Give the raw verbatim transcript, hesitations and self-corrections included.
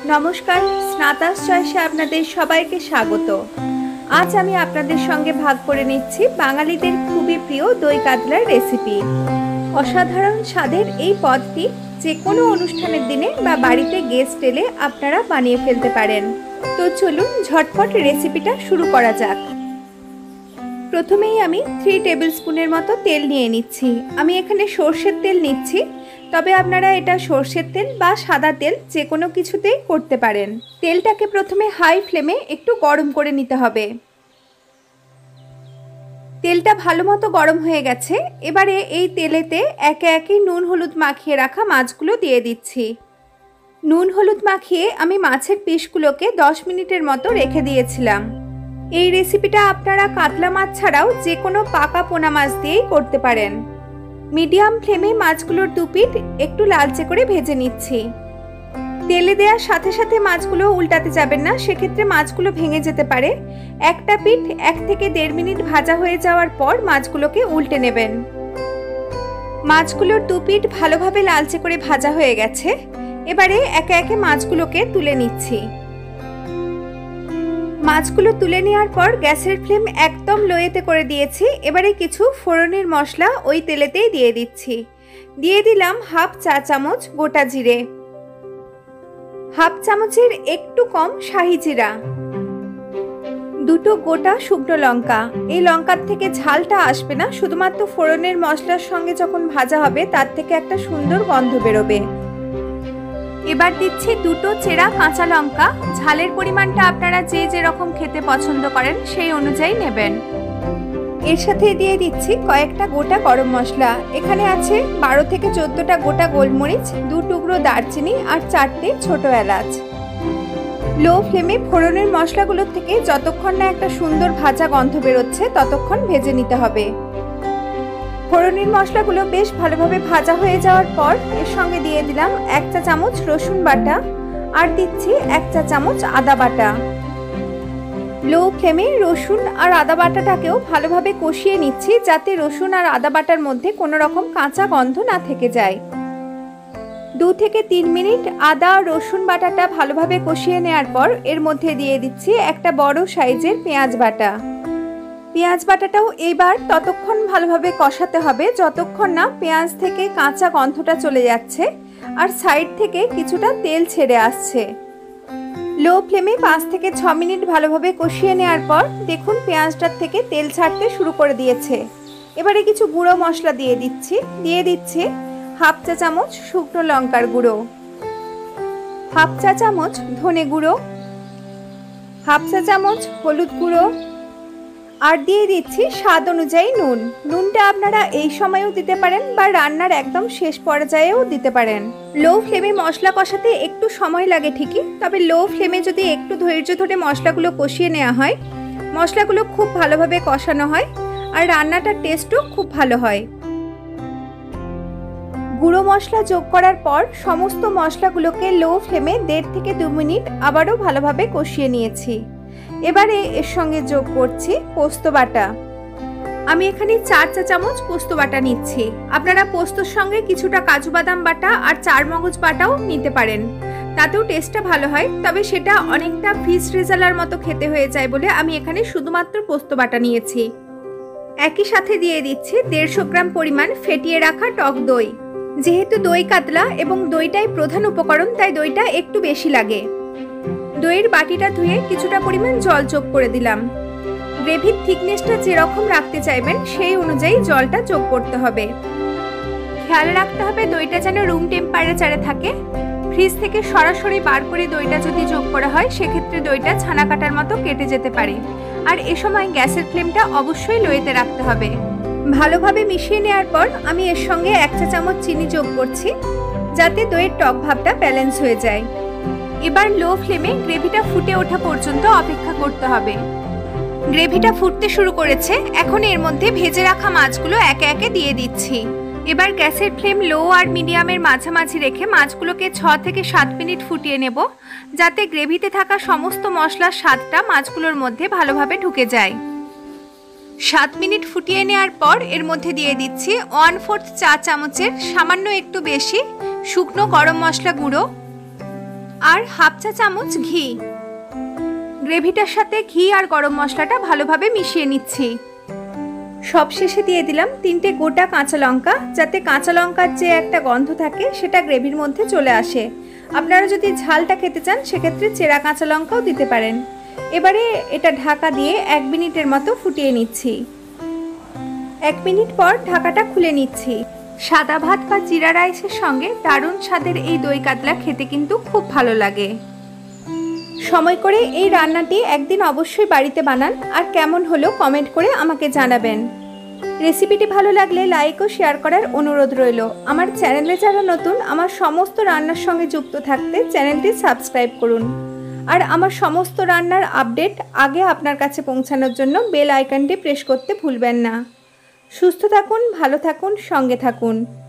নমস্কার, স্নাতাস চয়েসে আপনাদের সবাইকে স্বাগত। আজ আমি আপনাদের সঙ্গে ভাগ করে নিচ্ছি বাঙালিদের খুবই প্রিয় দই কাতলার রেসিপি। অসাধারণ স্বাদের এই পদটি যে কোনো অনুষ্ঠানের দিনে বা বাড়িতে গেস্ট এলে আপনারা বানিয়ে ফেলতে পারেন। তো চলুন ঝটপট রেসিপিটা শুরু করা যাক। প্রথমেই আমি থ্রি টেবিল স্পুনের মতো তেল নিয়ে নিচ্ছি। আমি এখানে সর্ষের তেল নিচ্ছি, তবে আপনারা এটা সর্ষের তেল বা সাদা তেল যে কোনো কিছুতেই করতে পারেন। তেলটাকে প্রথমে হাই ফ্লেমে একটু গরম করে নিতে হবে। তেলটা ভালো মতো গরম হয়ে গেছে। এবারে এই তেলেতে একে একে নুন হলুদ মাখিয়ে রাখা মাছগুলো দিয়ে দিচ্ছি। নুন হলুদ মাখিয়ে আমি মাছের পিসগুলোকে দশ মিনিটের মতো রেখে দিয়েছিলাম। এই রেসিপিটা আপনারা কাতলা মাছ ছাড়াও যে কোনো পাকা পোনা মাছ দিয়েই করতে পারেন। মিডিয়াম ফ্লেমে মাছগুলোর দুপিঠ একটু লালচে করে ভেজে নিচ্ছি। তেলে দেওয়ার সাথে সাথে মাছগুলো উল্টাতে যাবেন না, সেক্ষেত্রে মাছগুলো ভেঙে যেতে পারে। একটা পিঠ এক থেকে দেড় মিনিট ভাজা হয়ে যাওয়ার পর মাছগুলোকে উল্টে নেবেন। মাছগুলোর দুপিঠ ভালোভাবে লালচে করে ভাজা হয়ে গেছে। এবারে একে একে মাছগুলোকে তুলে নিচ্ছি। মাছগুলো তুলে নেওয়ার পর গ্যাসের ফ্লেম একদম লোয়েতে করে দিয়েছি। এবারে কিছু ফোড়নের মশলা ওই তেলেতেই দিয়ে দিচ্ছি। দিয়ে দিলাম হাফ চা চামচ গোটা জিরে, হাফ চামচের একটু কম শাহি জিরা, দুটো গোটা শুকনো লঙ্কা। এই লঙ্কার থেকে ঝালটা আসবে না, শুধুমাত্র ফোড়নের মশলার সঙ্গে যখন ভাজা হবে তার থেকে একটা সুন্দর গন্ধ বেরোবে। এবার দিচ্ছি দুটো চেরা কাঁচা লঙ্কা। ঝালের পরিমাণটা আপনারা যে যেরকম খেতে পছন্দ করেন সেই অনুযায়ী নেবেন। এর সাথে দিয়ে দিচ্ছি কয়েকটা গোটা গরম মশলা। এখানে আছে বারো থেকে চোদ্দটা গোটা গোলমরিচ, দু টুকরো দারচিনি আর চারটে ছোট এলাচ। লো ফ্লেমে ফোড়নের মশলাগুলোর থেকে যতক্ষণ না একটা সুন্দর ভাজা গন্ধ বেরোচ্ছে ততক্ষণ ভেজে নিতে হবে। ফোড়নের মশলাগুলো বেশ ভালোভাবে ভাজা হয়ে যাওয়ার পর এর সঙ্গে দিয়ে দিলাম এক চা চামচ রসুন বাটা আর দিচ্ছি এক চা চামচ আদা বাটা। লো ফ্লেমে রসুন আর আদা বাটাটাকেও ভালোভাবে কষিয়ে নিচ্ছি, যাতে রসুন আর আদা বাটার মধ্যে কোনো রকম কাঁচা গন্ধ না থেকে যায়। দু থেকে তিন মিনিট আদা রসুন বাটাটা ভালোভাবে কষিয়ে নেওয়ার পর এর মধ্যে দিয়ে দিচ্ছি একটা বড় সাইজের পেঁয়াজ বাটা। পেঁয়াজ বাটাটাও এইবার ততক্ষণ ভালোভাবে কষাতে হবে যতক্ষণ না পেঁয়াজ থেকে কাঁচা গন্ধটা চলে যাচ্ছে আর সাইড থেকে কিছুটা তেল ছেড়ে আসছে। লো ফ্লেমে পাঁচ থেকে ছ মিনিট ভালোভাবে কষিয়ে নেওয়ার পর দেখুন পেঁয়াজটার থেকে তেল ছাড়তে শুরু করে দিয়েছে। এবারে কিছু গুঁড়ো মশলা দিয়ে দিচ্ছি। দিয়ে দিচ্ছি হাফ চা চামচ শুকনো লঙ্কার গুঁড়ো, হাফ চা চামচ ধনে গুঁড়ো, হাফ চা চামচ হলুদ গুঁড়ো আর দিয়ে দিচ্ছি স্বাদ অনুযায়ী নুন। নুনটা আপনারা এই সময়েও দিতে পারেন বা রান্নার একদম শেষ পর্যায়েও দিতে পারেন। লো ফ্লেমে মশলা কষাতে একটু সময় লাগে ঠিকই, তবে লো ফ্লেমে যদি একটু ধৈর্য ধরে মশলাগুলো কষিয়ে নেওয়া হয়, মশলাগুলো খুব ভালোভাবে কষানো হয় আর রান্নাটার টেস্টও খুব ভালো হয়। গুঁড়ো মশলা যোগ করার পর সমস্ত মশলাগুলোকে লো ফ্লেমে দেড় থেকে দু মিনিট আবারও ভালোভাবে কষিয়ে নিয়েছি। এবারে এর সঙ্গে যোগ করছি পোস্ত বাটা। আমি এখানে চার চা চামচ পোস্ত বাটা নিচ্ছি। আপনারা পোস্তর সঙ্গে কিছুটা কাজু বাদাম বাটা আর চার মগজ বাটাও নিতে পারেন, তাতেও টেস্টটা ভালো হয়, তবে সেটা অনেকটা ফিশ রেজালার মতো খেতে হয়ে যায় বলে আমি এখানে শুধুমাত্র পোস্ত বাটা নিয়েছি। একই সাথে দিয়ে দিচ্ছি দেড়শো গ্রাম পরিমাণ ফেটিয়ে রাখা টক দই। যেহেতু দই কাতলা এবং দইটাই প্রধান উপকরণ, তাই দইটা একটু বেশি লাগে। দইয়ের বাটিটা ধুয়ে কিছুটা পরিমাণ জল যোগ করে দিলাম। গ্রেভির থিকনেসটা যেরকম রাখতে চাইবেন সেই অনুযায়ী জলটা যোগ করতে হবে। খেয়াল রাখতে হবে দইটা যেন রুম টেম্পারেচারে থাকে। ফ্রিজ থেকে সরাসরি বার করে দইটা যদি যোগ করা হয় সেক্ষেত্রে দইটা ছানা কাটার মতো কেটে যেতে পারে। আর এ সময় গ্যাসের ফ্লেমটা অবশ্যই লোয়েতে রাখতে হবে। ভালোভাবে মিশিয়ে নেওয়ার পর আমি এর সঙ্গে এক চা চামচ চিনি যোগ করছি, যাতে দইয়ের টক ভাবটা ব্যালেন্স হয়ে যায়। এবার লো ফ্লেমে গ্রেভিটা ফুটে ওঠা পর্যন্ত অপেক্ষা করতে হবে। গ্রেভিটা ফুটতে শুরু করেছে, এখন এর মধ্যে ভেজে রাখা মাছগুলো একে একে দিয়ে দিচ্ছি। এবার গ্যাসের ফ্লেম লো আর মিডিয়ামের মাঝামাঝি রেখে মাছগুলোকে ছ থেকে সাত মিনিট ফুটিয়ে নেব, যাতে গ্রেভিতে থাকা সমস্ত মশলার স্বাদটা মাছগুলোর মধ্যে ভালোভাবে ঢুকে যায়। সাত মিনিট ফুটিয়ে নেওয়ার পর এর মধ্যে দিয়ে দিচ্ছি ওয়ান ফোর্থ চা চামচের সামান্য একটু বেশি শুকনো গরম মশলা গুঁড়ো আর হাফ চা চামচ ঘি। গ্রেভিটার সাথে ঘি আর গরম মশলাটা ভালোভাবে মিশিয়ে নিচ্ছি। সব শেষে দিয়ে দিলাম তিনটে গোটা কাঁচা লঙ্কা, যাতে কাঁচা লঙ্কার যে একটা গন্ধ থাকে সেটা গ্রেভির মধ্যে চলে আসে। আপনারা যদি ঝালটা খেতে চান সেক্ষেত্রে চেরা কাঁচা লঙ্কাও দিতে পারেন। এবারে এটা ঢাকা দিয়ে এক মিনিটের মতো ফুটিয়ে নিচ্ছি। এক মিনিট পর ঢাকাটা খুলে নিচ্ছি। সাদা ভাত বা জিরা রাইসের সঙ্গে দারুণ স্বাদের এই দই কাতলা খেতে কিন্তু খুব ভালো লাগে। সময় করে এই রান্নাটি একদিন অবশ্যই বাড়িতে বানান, আর কেমন হলো কমেন্ট করে আমাকে জানাবেন। রেসিপিটি ভালো লাগলে লাইক ও শেয়ার করার অনুরোধ রইল। আমার চ্যানেলে যারা নতুন, আমার সমস্ত রান্নার সঙ্গে যুক্ত থাকতে চ্যানেলটি সাবস্ক্রাইব করুন। আর আমার সমস্ত রান্নার আপডেট আগে আপনার কাছে পৌঁছানোর জন্য বেল আইকনটি প্রেস করতে ভুলবেন না। সুস্থ থাকুন, ভালো থাকুন, সঙ্গে থাকুন।